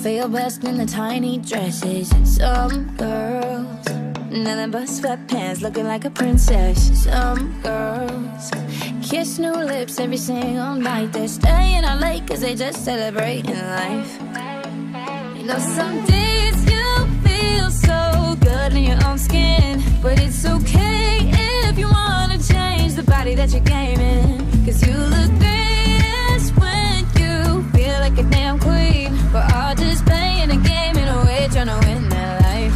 feel best in the tiny dresses. Some girls, nothing but sweatpants, looking like a princess. Some girls kiss new lips every single night. They're staying out late cause they just celebrating life. You know, some days you feel so good in your own skin, but it's okay if you wanna change the body that you're gaming. Cause you look greatest when you feel like a damn queen. We're all just playing a game in a way, trying to win that life.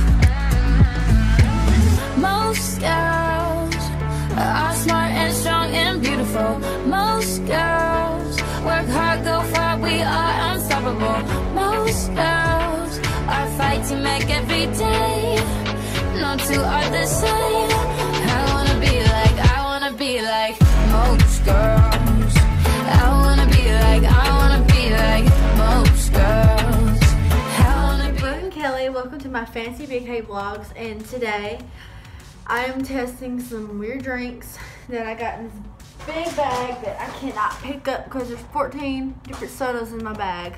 Most girls are smart and strong and beautiful. Most girls work hard, go far, we are unstoppable. Most girls are fighting back every day. No two are the same. I wanna be like most girls. I wanna be like most girls. I'm Kelly, welcome to my Fancy BK Vlogs, and today I am testing some weird drinks that I got in this big bag that I cannot pick up because there's 14 different sodas in my bag.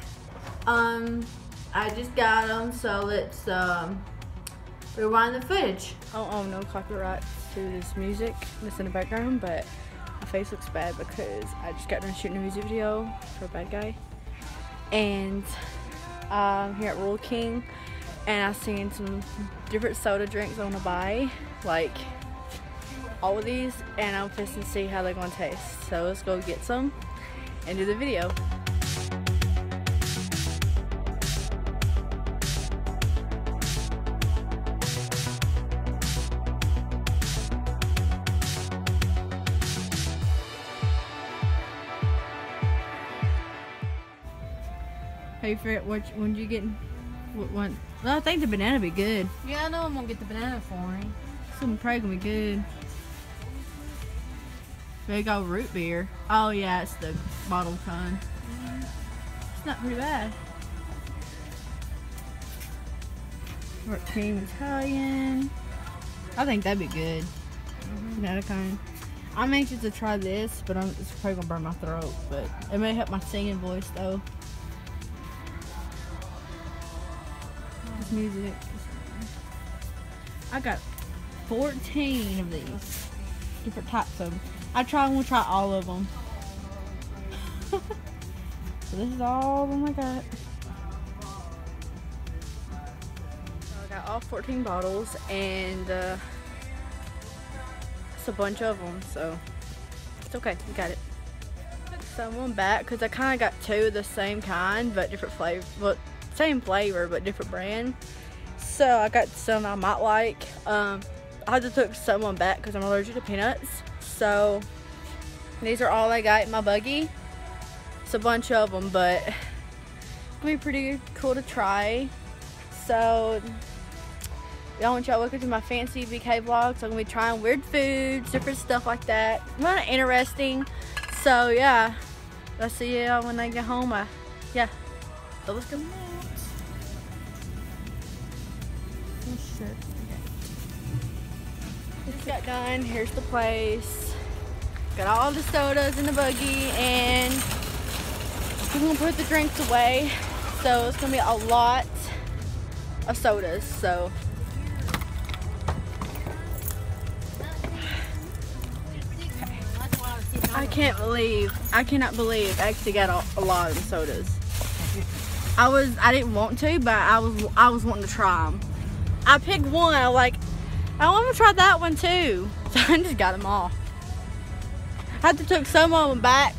I just got them, so let's rewind the footage. Oh, no copyright to this music that's in the background, but my face looks bad because I just got done shooting a music video for a bad guy. And I'm here at Rural King, and I've seen some different soda drinks I want to buy, like all of these, and I'm fixing to see how they're going to taste. So let's go get some and do the video. Hey Fred, what one you getting? What one? Well, I think the banana be good. Yeah, I know I'm gonna get the banana for him. Something probably gonna be good. They got root beer. Oh yeah, it's the bottle kind. It's not pretty bad. Whipped cream Italian. I think that'd be good. Banana kind. I'm anxious to try this, but it's probably gonna burn my throat. But it may help my singing voice though. This music. I got 14 of these different types of them. I want to try all of them. So this is all of them I got. So I got all 14 bottles, and it's a bunch of them, so it's okay. We got it. Took someone back because I kind of got two of the same kind, but different flavor. Well, same flavor, but different brand. So I got some I might like. I had to took someone back because I'm allergic to peanuts. So these are all I got in my buggy. It's a bunch of them, but it's gonna be pretty cool to try. So I want y'all welcome to my Fancy BK vlog. So I'm gonna be trying weird foods, different stuff like that. Kind of interesting. So yeah, I'll see y'all when I get home. Yeah, so let's go. Just got done. Here's the place. Got all the sodas in the buggy, and we're gonna put the drinks away. So it's gonna be a lot of sodas. So I cannot believe I actually got a lot of the sodas. I didn't want to, but I was wanting to try them. I picked one. I want to try that one too. So I just got them all. I had to took some of them back.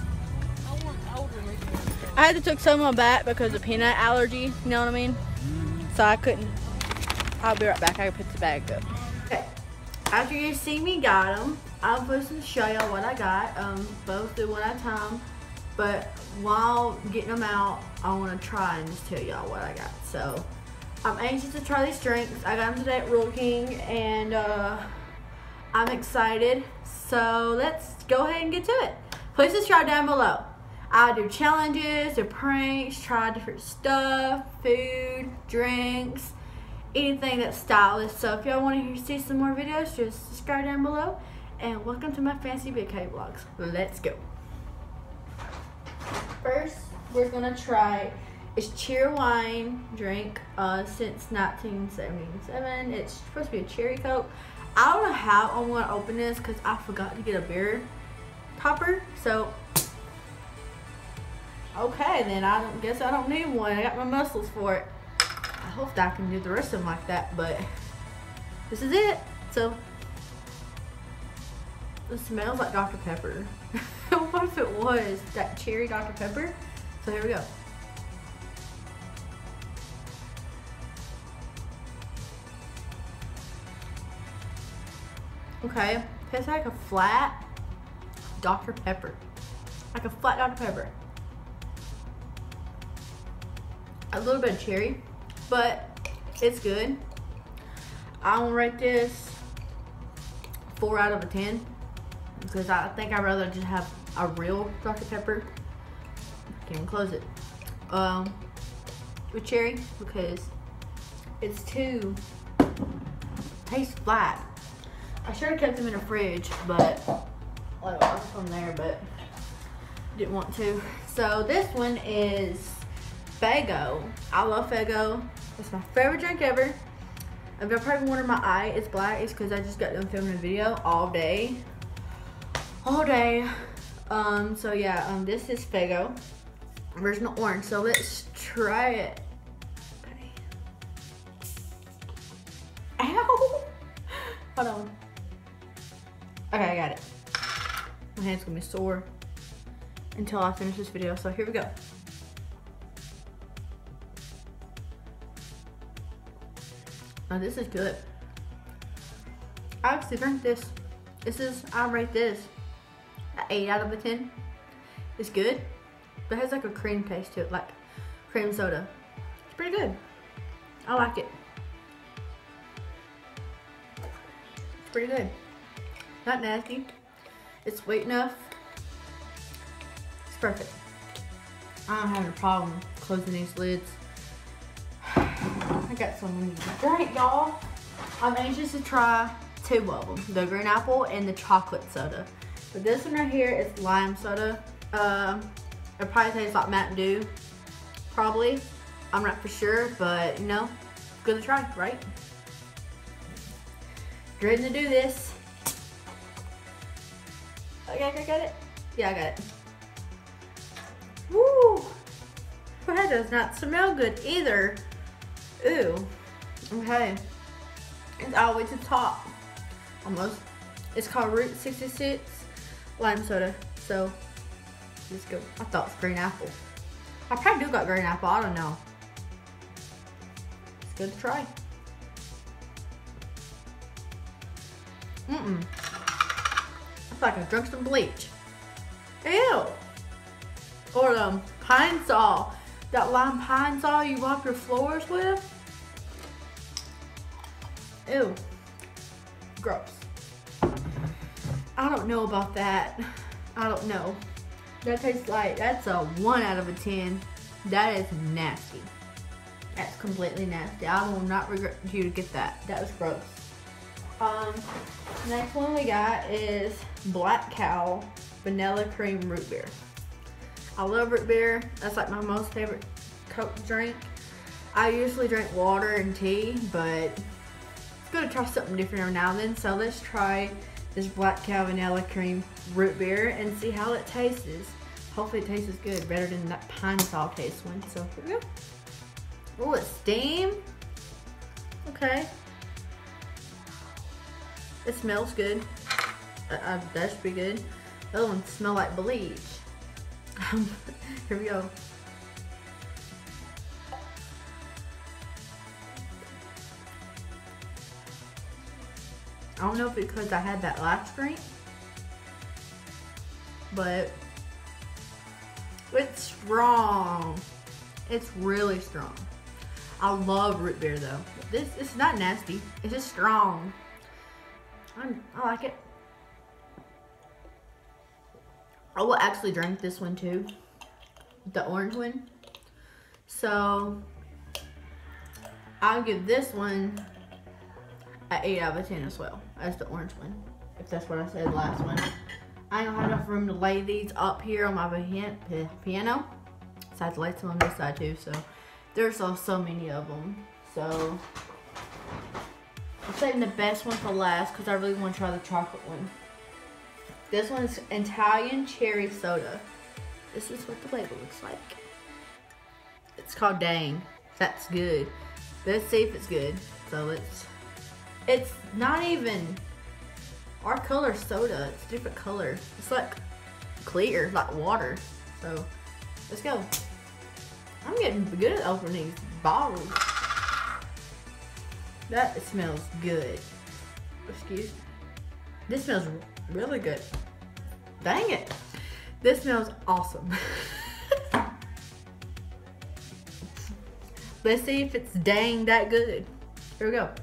I had to took some of them back because of peanut allergy. You know what I mean? So I couldn't. I'll be right back. I can put the bag up. Okay. After you see me got them, I'm supposed to show y'all what I got. Both do one at a time. But while getting them out, I want to try and just tell y'all what I got. So I'm anxious to try these drinks. I got them today at Rural King, and I'm excited. So let's go ahead and get to it. Please subscribe down below. I do challenges or pranks, try different stuff, food, drinks, anything that's stylish. So if y'all want to see some more videos, just subscribe down below. And welcome to my Fancy BK vlogs. Let's go. First, we're gonna try It's cheer wine drink since 1977. It's supposed to be a cherry Coke. I don't know how I'm gonna open this because I forgot to get a beer topper. So, okay, then I guess I don't need one. I got my muscles for it. I hope that I can do the rest of them like that, but this is it. So, it smells like Dr. Pepper. What if it was that cherry Dr. Pepper? So here we go. Okay, tastes like a flat Dr. Pepper. Like a flat Dr. Pepper. A little bit of cherry, but it's good. I'm gonna rate this 4 out of 10 because I think I'd rather just have a real Dr. Pepper. Can't close it. With cherry because it's too tastes flat. I should have kept them in the fridge, but like I was from there, but didn't want to. So this one is Faygo. I love Faygo. It's my favorite drink ever. If y'all probably wonder my eye is black, it's because I just got done filming a video all day. All day. So yeah, this is Faygo. Original orange. So let's try it. Okay. Ow! Hold on. Okay, I got it. My hand's gonna be sore until I finish this video. So here we go. Now this is good. I actually drink this. I rate this an 8 out of 10. It's good, but it has like a cream taste to it, like cream soda. It's pretty good. I like it. It's pretty good. Not nasty. It's sweet enough. It's perfect. I don't have a problem closing these lids. I got some drink, y'all. I'm anxious to try 2 of them. The green apple and the chocolate soda. But this one right here is lime soda. It probably tastes like Mountain Dew. Probably. I'm not for sure, but you know, good to try, right? Ready to do this. Okay, I got it? Yeah, I got it. Woo! That does not smell good either. Ooh. Okay. It's all the way to the top. Almost. It's called Route 66 lime soda. So, let's go. I thought it was green apple. I probably do got green apple. I don't know. It's good to try. It's like I drunk some bleach. Ew. Or Pine Sol. That lime Pine Sol you wipe your floors with. Ew. Gross. I don't know about that. I don't know. That tastes like, that's a 1 out of 10. That is nasty. That's completely nasty. I will not regret you to get that. That was gross. Next one we got is Black Cow Vanilla Cream Root Beer. I love root beer. That's like my most favorite Coke drink. I usually drink water and tea, but it's good to try something different every now and then. So let's try this Black Cow Vanilla Cream Root Beer and see how it tastes. Hopefully it tastes good, better than that Pine Sol taste one. So here we go. Oh, it's steam. Okay. It smells good. That should be good. The other one smells like bleach. Here we go. I don't know if it's because I had that last drink, but it's strong. It's really strong. I love root beer though. It's not nasty. It's just strong. I like it. I will actually drink this one too, the orange one. So I'll give this one an 8 out of 10 as well as the orange one, if that's what I said last one. I don't have enough room to lay these up here on my piano, side, the lights on this side too. So there's so many of them. So I'm saving the best one for last because I really want to try the chocolate one. This one is Italian cherry soda. This is what the label looks like. It's called Dang. That's good. Let's see if it's good. So it's not even our color soda. It's a different color. It's like clear, like water. So let's go. I'm getting good at opening these bottles. That smells good. Excuse me. This smells really good. Dang it. This smells awesome. Let's see if it's dang that good. Here we go.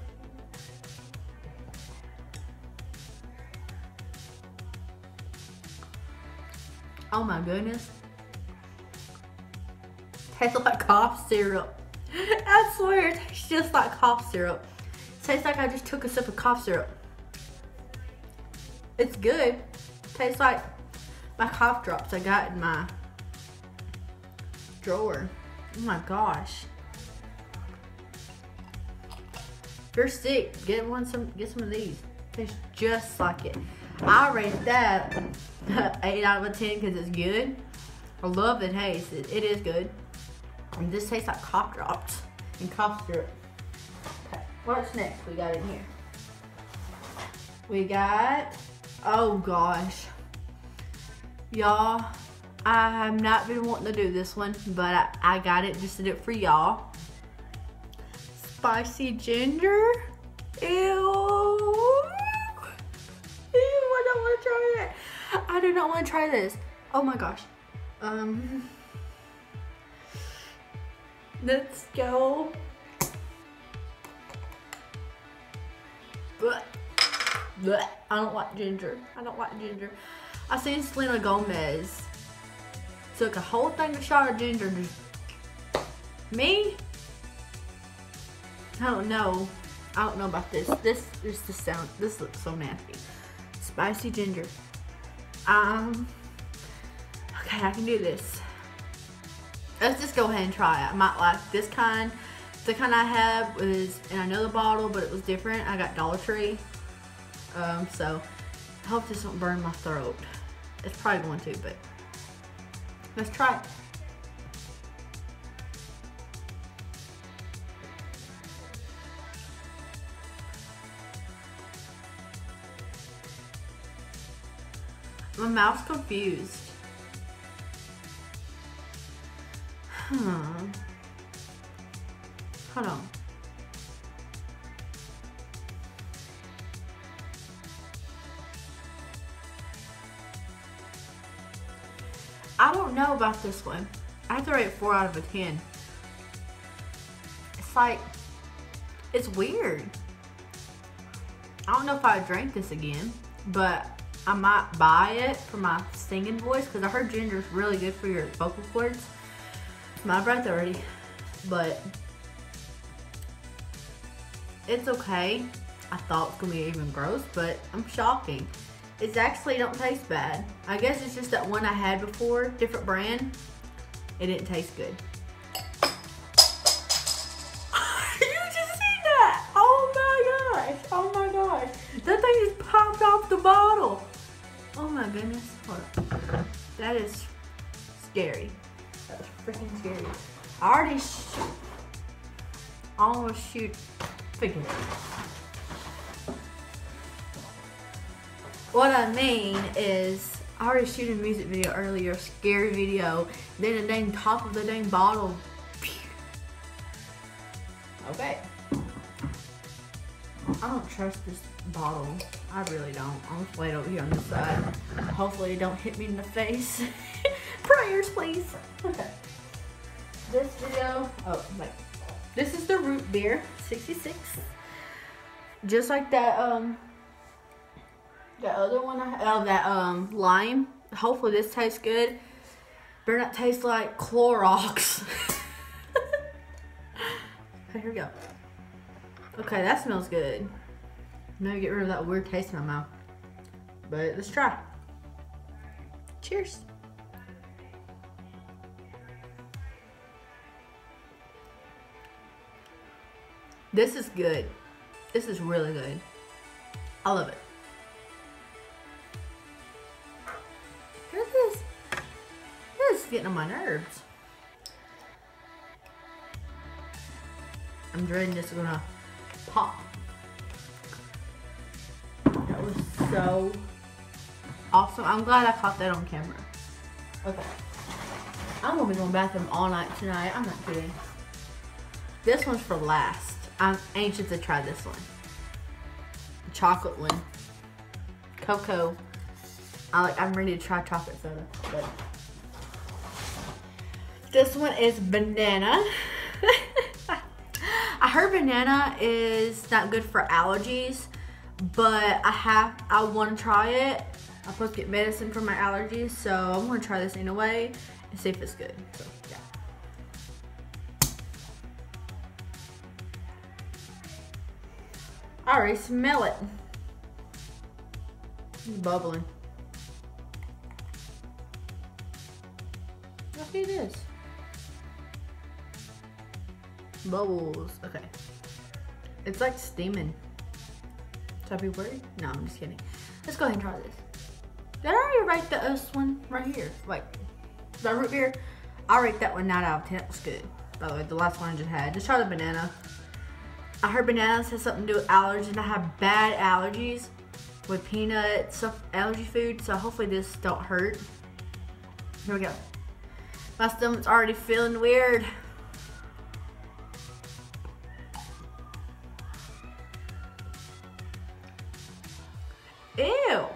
Oh my goodness. Tastes like cough syrup. I swear it tastes just like cough syrup. Tastes like I just took a sip of cough syrup. It's good. Tastes like my cough drops I got in my drawer. Oh my gosh. If you're sick, get some of these. Tastes just like it. I rate that 8 out of 10 because it's good. I love the taste. It is good. And this tastes like cough drops and cough syrup. Okay, what's next we got in here? We got, oh gosh. Y'all, I have not been wanting to do this one, but I got it just to do it for y'all. Spicy ginger. Ew. Ew, I don't want to try that. I do not want to try this. Oh my gosh. Let's go. Blech. Blech. I don't like ginger. I don't like ginger. I seen Selena Gomez took a whole thing of shot of ginger. Me? I don't know. I don't know about this. This looks so nasty. Spicy ginger. Okay, I can do this. Let's just go ahead and try it. I might like this kind. The kind I had was in another bottle, but it was different. I got Dollar Tree. So I hope this won't burn my throat. It's probably going to, but let's try it. My mouth's confused. Hold on. I don't know about this one. I have to rate it 4 out of 10. It's like, it's weird. I don't know if I would drink this again, but I might buy it for my singing voice because I heard ginger is really good for your vocal cords. My breath already, but it's okay. I thought it was gonna be even gross, but I'm shocking. It's actually don't taste bad. I guess it's just that one I had before, different brand. It didn't taste good. You just seen that? Oh my gosh! Oh my gosh! That thing just popped off the bottle. Oh my goodness! Hold on. That is scary. That was freaking scary. I already almost shoot. Forget it. What I mean is, I already shoot a music video earlier, a scary video. Then the dang top of the dang bottle. Okay. I don't trust this bottle. I really don't. I'll just wait over here on this side. Hopefully it don't hit me in the face. Prayers, please. Okay. This video, oh, wait. This is the root beer, 66. Just like that, that other one I had, that lime. Hopefully this tastes good. Better not taste like Clorox. Okay, here we go. Okay, that smells good. Maybe get rid of that weird taste in my mouth. But let's try. Cheers. This is good. This is really good. I love it. Look at this. This is getting on my nerves. I'm dreading this is gonna pop. That was so awesome. I'm glad I caught that on camera. Okay. I'm gonna be going to the bathroom all night tonight. I'm not kidding. This one's for last. I'm anxious to try this one. The chocolate one. Cocoa. I'm ready to try chocolate soda. But this one is banana. I heard banana is not good for allergies, but I want to try it. I'm supposed to get medicine for my allergies, so I'm gonna try this anyway and see if it's good. So yeah. I already smell it. It's bubbling. Look at this. Bubbles. Okay. It's like steaming. Should I be worried? No, I'm just kidding. Let's go ahead and try this. Did I already rate this one right here? Like, the root beer? I'll rate that one 9 out of 10. It was good. By the way, the last one I just had. Just try the banana. I heard bananas has something to do with allergies, and I have bad allergies with peanuts, stuff, allergy food, so hopefully this don't hurt. Here we go. My stomach's already feeling weird. Ew.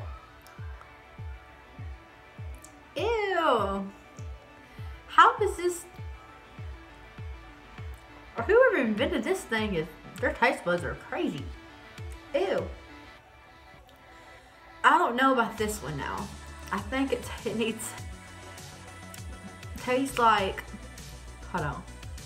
Ew. How does this... Or whoever invented this thing is... Their taste buds are crazy. Ew. I don't know about this one now. I think it needs... Tastes like... Hold on.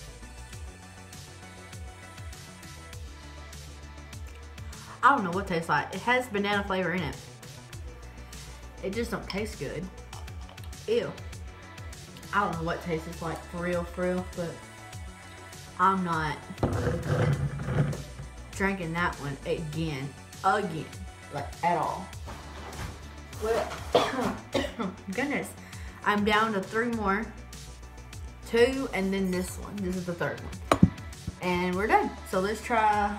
I don't know what it tastes like. It has banana flavor in it. It just don't taste good. Ew. I don't know what it tastes like for real, but I'm not drinking that one again, like at all. Well, goodness, I'm down to 3 more. 2 and then this one. This is the 3rd one. And we're done. So let's try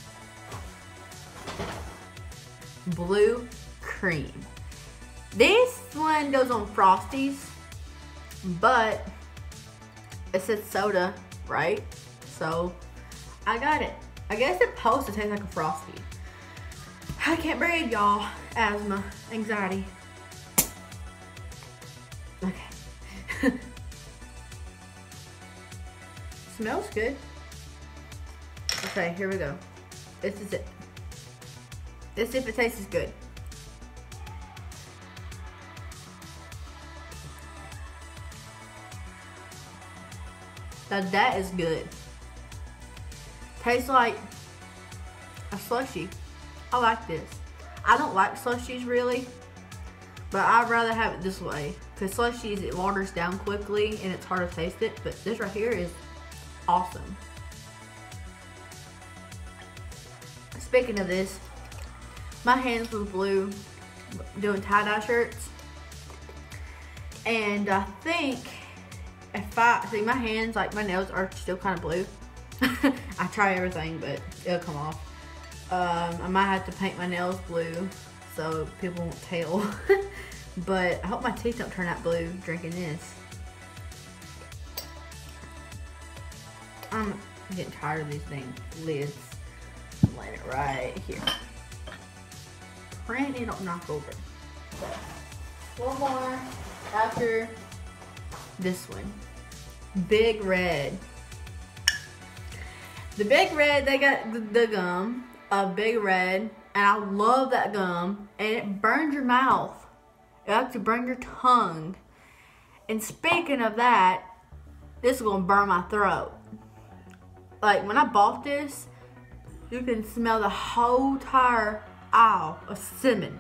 blue cream. This one goes on Frosties, but it says soda, right? So I got it. I guess it's supposed to taste like a Frosty. I can't breathe, y'all. Asthma, anxiety. Okay. Smells good. Okay, here we go. This is it. Let's see if it tastes good. Now that is good. Tastes like a slushie. I like this. I don't like slushies really, but I'd rather have it this way. Because slushies, it waters down quickly and it's hard to taste it. But this right here is awesome. Speaking of this, my hands was blue doing tie-dye shirts. And I think if I, see my hands, like my nails are still kind of blue. I try everything, but it'll come off. I might have to paint my nails blue so people won't tell. But I hope my teeth don't turn out blue drinking this. I'm getting tired of these dang lids. I'm laying it right here. Praying it don't knock over. So, one more after this one. Big Red. The Big Red, they got the gum of Big Red, and I love that gum, and it burns your mouth. It actually burns your tongue. And speaking of that, this is gonna burn my throat. Like when I bought this, you can smell the whole entire aisle of cinnamon.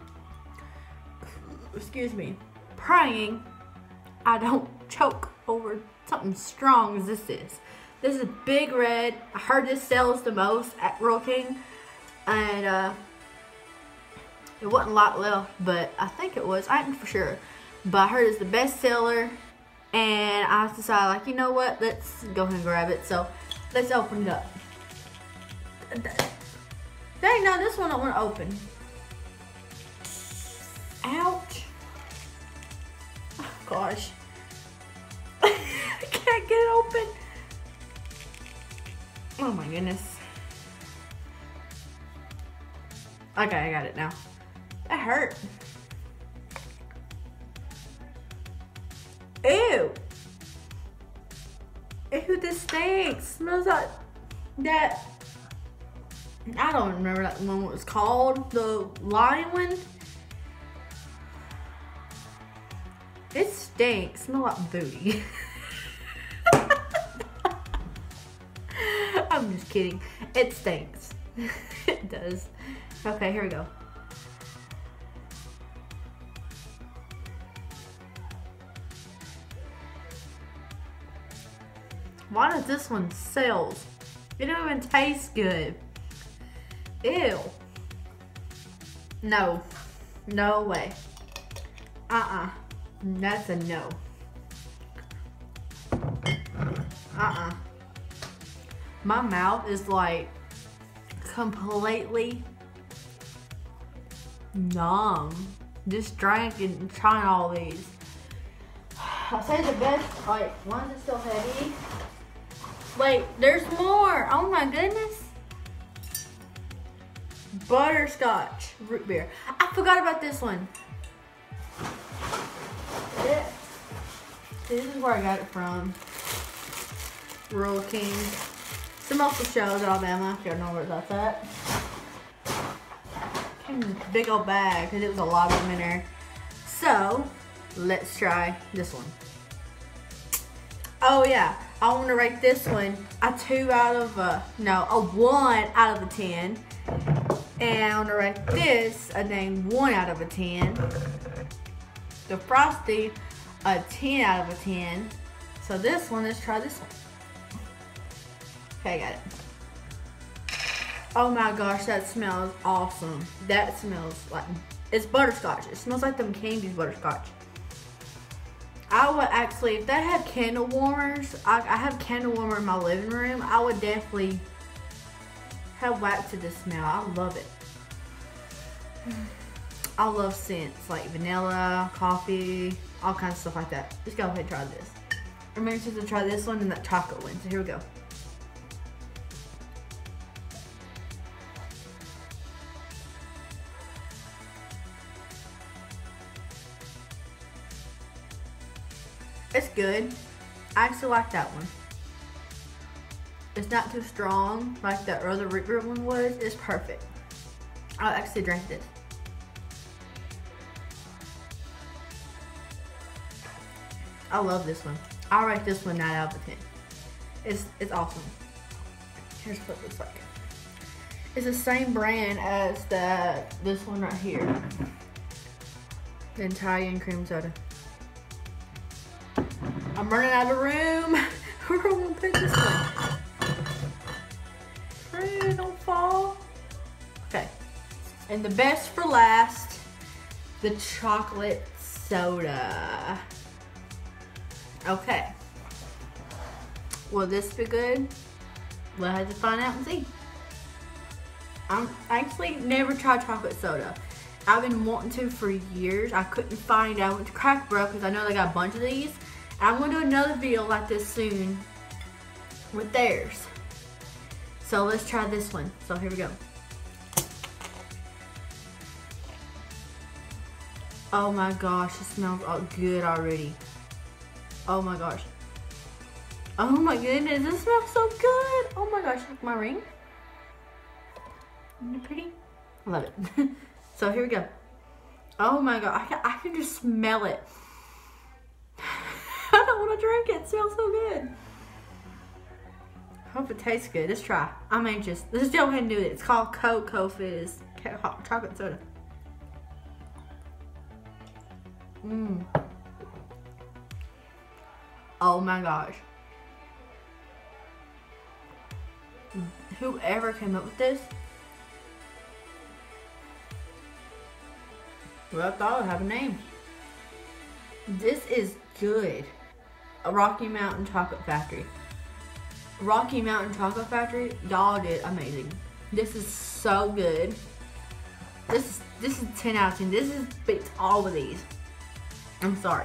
Excuse me. Praying I don't choke over something strong as this is. This is Big Red. I heard this sells the most at Rural King. And it wasn't a lot left, but I think it was. I ain't for sure. But I heard it's the best seller. And I decided, like, you know what? Let's go ahead and grab it. So, let's open it up. Dang, no, this one I want to open. Ouch. Oh, gosh. I can't get it open. Oh, my goodness. Okay, I got it now. That hurt. Ew. Ew, this stinks. Smells like that. I don't remember that one, what it was called. The lion one. It stinks. Smells like booty. I'm just kidding. It stinks. It does. Okay, here we go. Why does this one sell? It don't even taste good. Ew. No. No way. That's a no. My mouth is like completely numb. Just drinking and trying all these. I say the best, like, one's still heavy. Wait, there's more. Oh my goodness. Butterscotch root beer. I forgot about this one. This is where I got it from. Rural King. Some also shows Alabama, if you don't know where that's at. Came in this big old bag because it was a lot of them in there. So, let's try this one. Oh yeah, I want to rate this one a 1 out of a 10. And I want to rate this a dang 1 out of a 10. The Frosty, a 10 out of a 10. So this one, let's try this one. Okay, I got it. Oh my gosh, that smells awesome. That smells like, it's butterscotch. It smells like them candies butterscotch. I would actually, if they had candle warmers, I have candle warmer in my living room, I would definitely have wax to this smell. I love it. I love scents like vanilla, coffee, all kinds of stuff like that. Just go ahead and try this. Remember to try this one and that chocolate one. So here we go. It's good. I actually like that one. It's not too strong like the other root beer one was. It's perfect. I'll actually drink this. I love this one. I'll rate this one 9 out of 10. It's awesome. Here's what it looks like. It's the same brand as this one right here. The Italian cream soda. I'm running out of room. Where am I gonna put this one? Pray, don't fall. Okay. And the best for last, the chocolate soda. Okay. Will this be good? We'll have to find out and see. I actually never tried chocolate soda. I've been wanting to for years. I couldn't find it. I went to Cracker Barrel because I know they got a bunch of these. I'm going to do another video like this soon with theirs. So let's try this one. So here we go. Oh my gosh, it smells good already. Oh my gosh. Oh my goodness, this smells so good. Oh my gosh, look, my ring. Isn't it pretty? I love it. So here we go. Oh my god, I can just smell it. I don't want to drink it. It smells so good. Hope it tastes good. Let's try. I'm anxious. Let's go ahead and do it. It's called Cocoa Fizz chocolate soda. Mmm. Oh my gosh. whoever came up with this, well, I thought it would have a name. This is good. A Rocky Mountain Chocolate Factory. Rocky Mountain Chocolate Factory, y'all did amazing. This is so good. This is 10 out of 10. This is beats all of these. I'm sorry.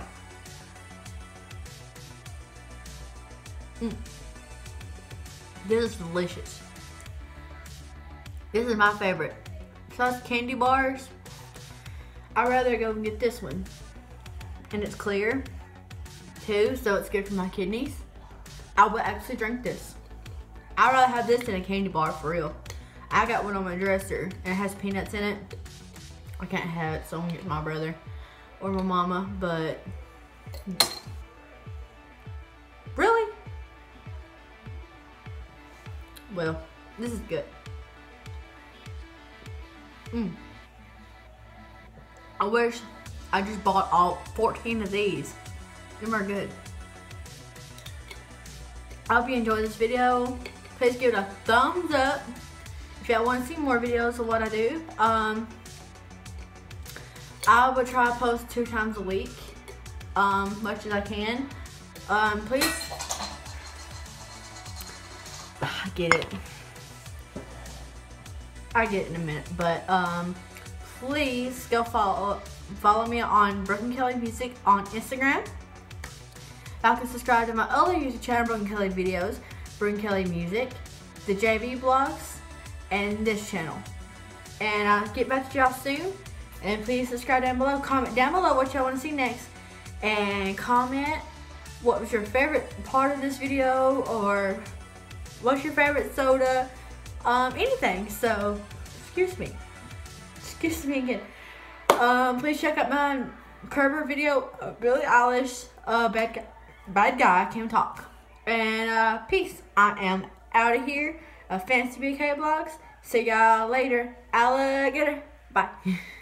This is delicious. This is my favorite. Besides candy bars, I'd rather go and get this one. And it's clear too, so it's good for my kidneys. I would actually drink this. I'd rather have this than a candy bar, for real. I got one on my dresser and it has peanuts in it. I can't have it, so I'm gonna get my brother or my mama, but really? Well, this is good. I wish I just bought all 14 of these. Them are good. I hope you enjoyed this video. Please give it a thumbs up if y'all want to see more videos of what I do. I will try to post 2 times a week, much as I can. Please, I get it in a minute, but please go follow me on Brooklyn Kelly Music on Instagram. Y'all can subscribe to my other YouTube channel, Brooklyn Kelly Videos, Brooklyn Kelly Music, the JV Blogs, and this channel. And I'll get back to y'all soon. And please subscribe down below. Comment down below what y'all want to see next. And comment what was your favorite part of this video, or what's your favorite soda, anything. So, excuse me again. Please check out my cover video of Billie Eilish, Bad Guy, I Can't Talk. And peace. I am out of here. Fancy BK Blogs. See y'all later. Alligator. Bye.